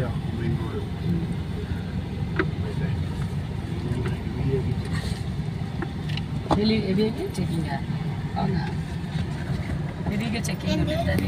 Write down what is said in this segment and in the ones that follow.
Checking అవునా విడిగా checking ఉంటుంది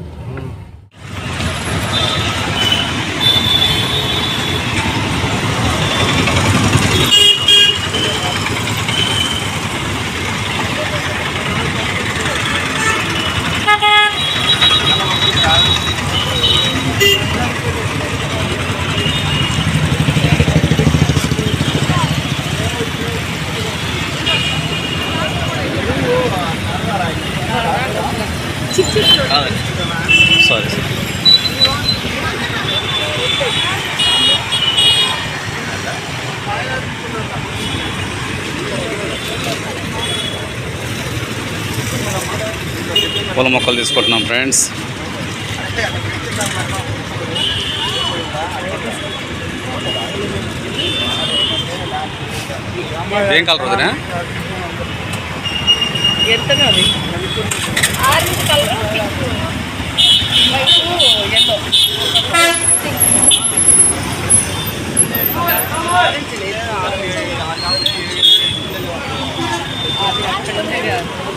సారీ పూల మొక్కలు తీసుకుంటున్నాం ఫ్రెండ్స్. ఏం కలర్ వదినా? ఎంతది orange colour white yellow orange లేదు అది అక్కడ ఉంది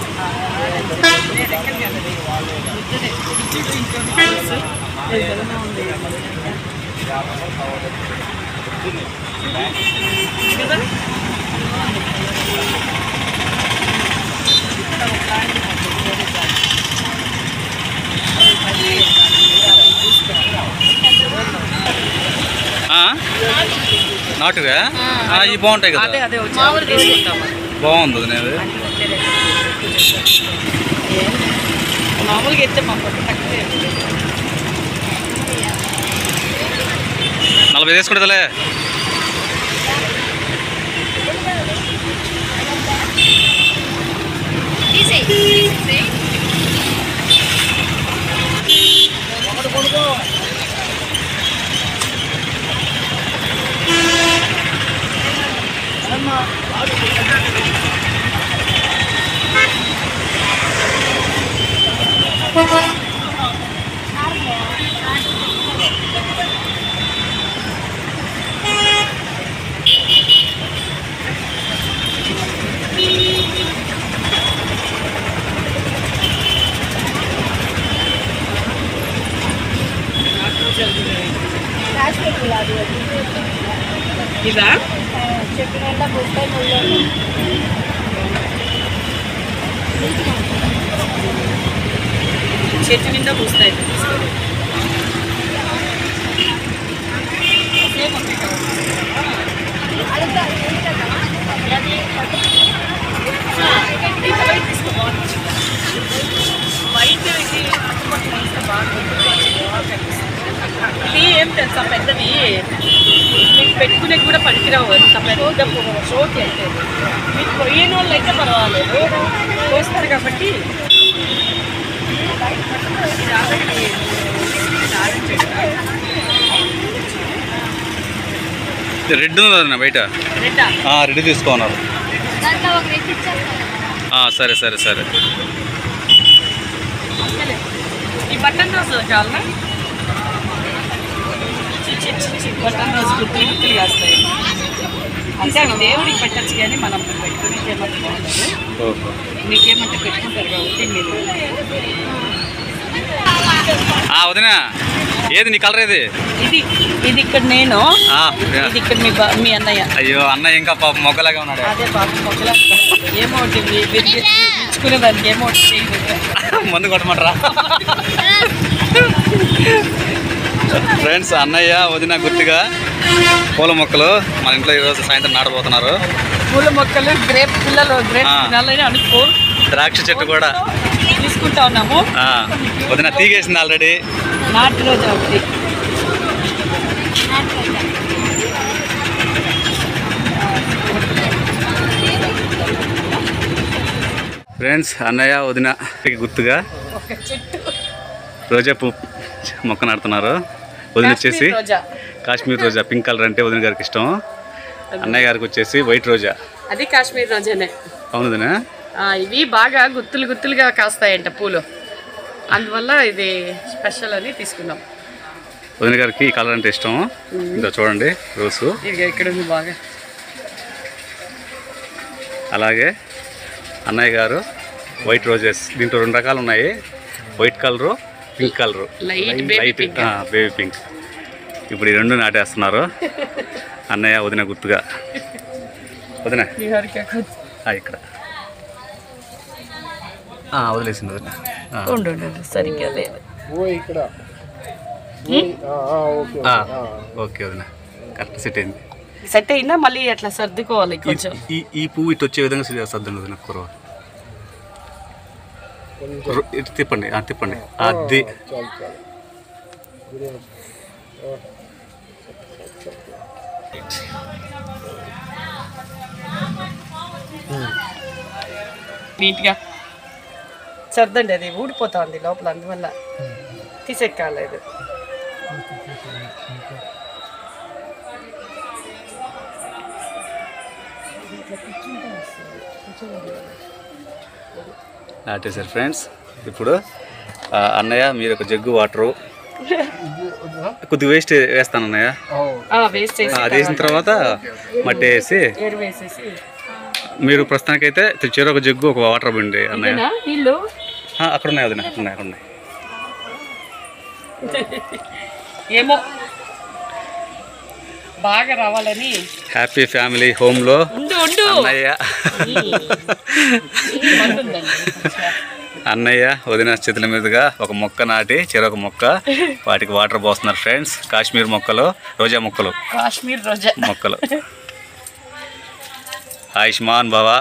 నాటుగా ఇవి బాగుంటాయి కదా, బాగుంది నేను మామూలుగా అయితే 40 తీసుకుంటుందిలే. ఇదా చెట్టు నిండా పూస్తాయి. వైట్ ఇది ఏం తెలుసా పెద్దది మీకు పెట్టుకునే కూడా పనికిరావు. అంత పెద్ద షోకి అయితే మీకు కొయ్యని వాళ్ళు అయితే పర్వాలేదు, కోస్తారు కాబట్టి. రెడ్ ఉంది బయట, రెడ్ తీసుకోన్నారు. సరే సరే సరే. ఈ బటన్ రోజు కావాలా? బటన్ రోజు గుర్తులు గుర్తులు కాస్తాయి అంటే అవి దేవుడికి పెట్టచ్చు, కానీ మనం పెట్టుకునేది ఏమంటే బాగుంటుంది. మీకేమంటే పెట్టుకుంటారు కాబట్టి మీరు. వదినా ఏది నీ కలర్ ఏది? ఇది ఇది ఇక్కడ నేను, ఇది ఇక్కడ మీ అన్నయ్య. అయ్యో అన్నయ్య ఇంకా పాప మొగ్గలాగా ఉన్నాడు. అదే పాప మొగ్గలా ఏమవుతుంది ఇచ్చుకునే దానికి ఏమవుతుంది చేయదు. మందు కొట్టమంటారా? ఫ్రెండ్స్ అన్నయ్య వదిన గుర్తుగా పూల మొక్కలు మన ఇంట్లో ఈరోజు సాయంత్రం నాటబోతున్నారు. పూల మొక్కలు గ్రేప్ పిల్లలు గ్రేప్ తినాలని అనుకో. ద్రాక్ష చెట్టు కూడా తీసుకుంటా ఉన్నాము. వదిన తీగేసింది ఆల్రెడీ. నాటు రోజు ఒకటి ఫ్రెండ్స్ అన్నయ్య వదిన గుర్తుగా రోజా పువ్వు మొక్క నాడుతున్నారు. వదిన వచ్చేసి కాశ్మీర్ రోజా, పింక్ కలర్ అంటే వదిన గారికి ఇష్టం. అన్నయ్య గారికి వచ్చేసి వైట్ రోజా, అది కాశ్మీర్ రోజానే. అవును వదిన. ఇవి బాగా గుత్తులు గుత్తులుగా కాస్తాయంట పూలు, అందువల్ల ఇది స్పెషల్ అని తీసుకున్నాం. వదిన గారికి ఈ కలర్ అంటే ఇష్టం. ఇంకా చూడండి రోసు ఇక్కడ ఉంది బాగా. అలాగే అన్నయ్య గారు వైట్ రోజెస్. దీంట్లో 2 రకాలు ఉన్నాయి, white colour, pink colour, light baby pink. ఇప్పుడు ఈ 2 నాటేస్తున్నారు అన్నయ్య వదిన గుర్తుగా. వదిన ఇక్కడ వదిలేసింది వదిన. సరిగ్గా లేదు. ఓకే వదిన, కరెక్ట్ సెట్ అయింది. సెట్ అయిందా? మళ్ళీ అట్లా సర్దుకోవాలి కొంచెం. ఈ పువ్వు ఇటు వచ్చే విధంగా సర్దండి వదిన. కూర ఇటు తిప్పండి, తిప్పండి. అది నీట్గా సర్దండి. అది ఊడిపోతుంది లోపల, అందువల్ల తీసేక్కాలేదు. నాటేశారు ఫ్రెండ్స్. ఇప్పుడు అన్నయ్య మీరు ఒక జగ్గు వాటరు కొద్దిగా వేస్ట్ వేస్తాను అన్నయ్య. అది వేసిన తర్వాత మట్టి వేసి మీరు ప్రస్తుతానికైతే చెరొక జగ్గు ఒక వాటర్ బండి అన్నయ్య. అక్కడ ఉన్నాయి అది, అక్కడ ఉన్నాయి. ఏమో బాగా రావాలని హ్యాపీ ఫ్యామిలీ హోమ్లో అన్నయ్య వదిన చేతుల మీదుగా ఒక మొక్క నాటి చెరొక మొక్క వాటికి వాటర్ పోస్తున్నారు ఫ్రెండ్స్. కాశ్మీర్ మొక్కలు, రోజా మొక్కలు, కాశ్మీర్ రోజా మొక్కలు. ఆయుష్మాన్ బావా.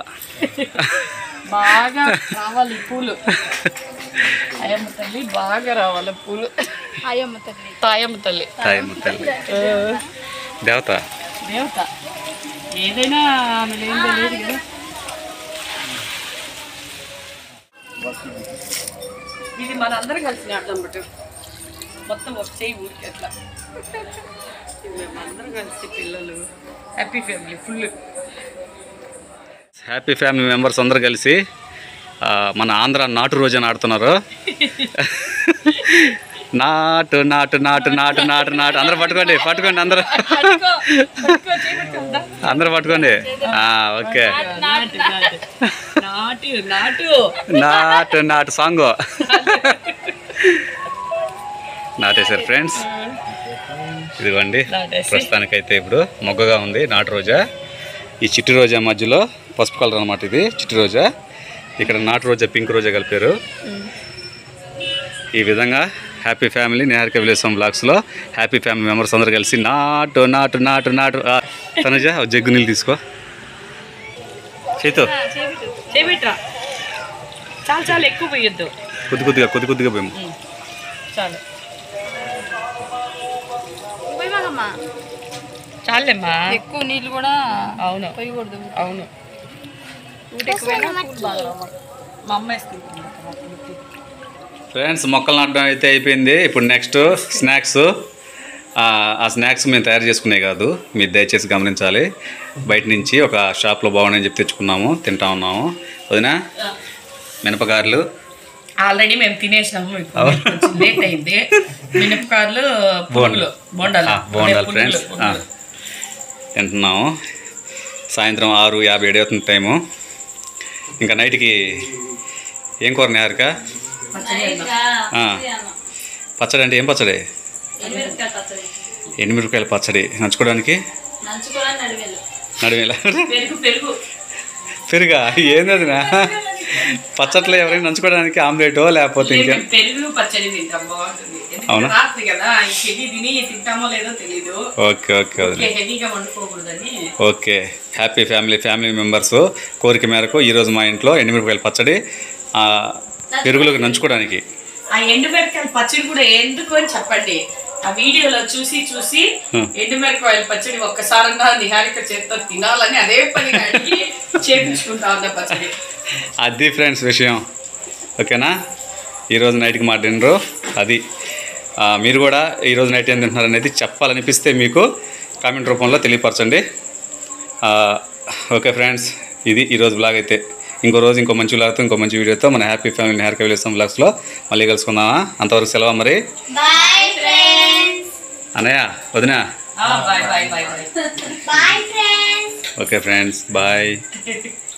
బాగా రావాలి పూలు. అయ్యమ్మ తల్లి బాగా రావాలి పూలు. అయ్యమ్మ తల్లి, తాయమ్మ తల్లి, తాయమ్మ తల్లి, దేవత. దేవత ఏదైనా ఆమె లేదో లేదు కదా. ఇది మన అందరం కలిసి నాటం బట్ మొత్తం ఒక చేయి ఊరికి అట్లా మేమందరం కలిసి పిల్లలు happy family full. Happy family members అందరు కలిసి మన ఆంధ్ర నాటు రోజా నాటుతున్నారు. నాటు నాటు నాటు నాటు నాటు నాటు అందరూ పట్టుకోండి, పట్టుకోండి అందరూ, అందరూ పట్టుకోండి. ఓకే, నాటు నాటు సాంగ్ నాటేశారు ఫ్రెండ్స్. ఇదిగోండి ప్రస్తుతానికైతే ఇప్పుడు మొగ్గగా ఉంది నాటు రోజా. ఈ చిట్టి రోజా మధ్యలో పసుపు కలర్ అనమాట, ఇది చిట్టి రోజా. ఇక్కడ నాటు రోజా, పింక్ రోజా కలిపారు. ఈ విధంగా హ్యాపీ ఫ్యామిలీ నిహారిక విలేసం బ్లాగ్స్లో హ్యాపీ ఫ్యామిలీ మెంబర్స్ అందరూ కలిసి నాటు నాటు నాటు నాటు. తనుజ జగ్గు నీళ్ళు తీసుకో, చేతో చాలా చాలా ఎక్కువ పోయొద్దు, కొద్ది కొద్దిగా కొద్ది కొద్దిగా పోయాము చాలు. చాలేమ్మా, ఎక్కువ నీళ్ళు కూడా అవును పోయకూడదు. అవును, మా అమ్మ వేసుకుంటుంది. ఫ్రెండ్స్ మొక్కలు నాటడం అయితే అయిపోయింది. ఇప్పుడు నెక్స్ట్ స్నాక్స్. ఆ స్నాక్స్ మేము తయారు చేసుకునే కాదు, మీరు దయచేసి గమనించాలి. బయట నుంచి ఒక షాప్లో బాగున్నాయని చెప్పి తెచ్చుకున్నాము, తింటా ఉన్నాము. వదిన మినపగారెలు ఆల్రెడీ మేము తినేసినాము, లేట్ అయింది. మినపకాయలు బోండాలు ఫ్రెండ్స్ తింటున్నాము. సాయంత్రం 6:57 అవుతుంది టైము. ఇంకా నైట్కి ఏం కూర నిహారిక? పచ్చడి అంటే ఏం పచ్చడి? ఎండుమిరపకాయల పచ్చడి. నంచుకోవడానికి నడివేలా పెరుగా? ఏంది పచ్చట్లో ఎవరైనా నంచుకోవడానికి ఆమ్లెటో లేకపోతే ఇంకేం? అవునా? Okay okay okay. Happy family members కోరిక మేరకు ఈరోజు మా ఇంట్లో ఎండుమిరపకాయల పచ్చడి పెరుగులోకి నంచుకోవడానికి. ఆ ఎండుమిరపకాయల పచ్చడి కూడా ఎందుకు అని చెప్పండి. ఆ వీడియోలో చూసి ఎండుమిరపకాయల పచ్చడి ఒక్కసారన్నా నిహారిక చేతితో తినాలని అదే పని అడిగి చేపించుకుంటా ఉన్న పచ్చడి. అది ఫ్రెండ్స్ విషయం. ఓకేనా? ఈరోజు నైట్కి మా డిన్నరు అది. మీరు కూడా ఈరోజు నైట్ ఏం తింటున్నారు అనేది చెప్పాలనిపిస్తే మీకు కామెంట్ రూపంలో తెలియపరచండి. ఓకే ఫ్రెండ్స్, ఇది ఈరోజు బ్లాగ్ అయితే. ఇంకో రోజు ఇంకో మంచి బ్లాగ్తో ఇంకో మంచి వీడియోతో మన హ్యాపీ ఫ్యామిలీ నిహారిక విలేసం బ్లాగ్స్లో మళ్ళీ కలుసుకుందామా? అంతవరకు సెలవు మరి. అన్నయ్య వదినా bye bye bye bye Bye friends. Okay friends bye.